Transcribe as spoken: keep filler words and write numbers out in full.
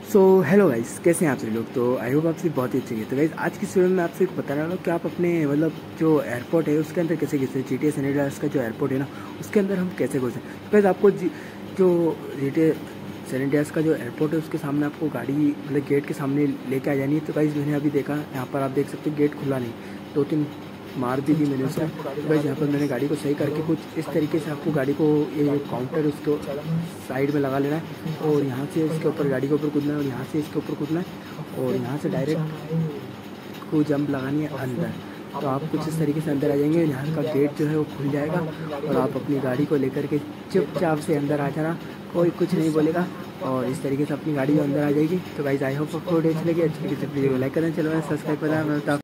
So hello guys, कैसे हैं आप सभी लोग। तो आई होप आप सभी बहुत ही अच्छे हैं। तो गाइस आज की वीडियो में आपसे बता रहा हूँ कि आप अपने मतलब जो एयरपोर्ट है उसके अंदर कैसे कैसे G T A San Andreas का जो एयरपोर्ट है ना उसके अंदर हम कैसे घुसें। तो गाइस आपको जी, जो G T A San Andreas का जो एयरपोर्ट है उसके सामने आपको गाड़ी मतलब गेट के सामने लेके आ जानी है। तो गाइस मैंने अभी देखा यहाँ पर आप देख सकते हैं गेट खुला नहीं, दो तीन मार दी थी मैंने उसे। तो गाइस यहाँ पर मैंने गाड़ी को सही करके कुछ इस तरीके से आपको गाड़ी को ये जो काउंटर है उसको साइड में लगा लेना है और यहाँ से इसके ऊपर गाड़ी के ऊपर कूदना है और यहाँ से इसके ऊपर कूदना है और यहाँ से डायरेक्ट को जंप लगानी है अंदर। तो आप कुछ इस तरीके से अंदर आ जाएंगे, यहाँ का गेट जो है वो खुल जाएगा और आप अपनी गाड़ी को लेकर के चुपचाप से अंदर आ जाना, कोई कुछ नहीं बोलेगा और इस तरीके से अपनी गाड़ी अंदर आ जाएगी। तो गाइस आई होप आपको वीडियो अच्छी लगी। अच्छी लगी तो वीडियो को लाइक करना, चलो सब्सक्राइब करना। मैं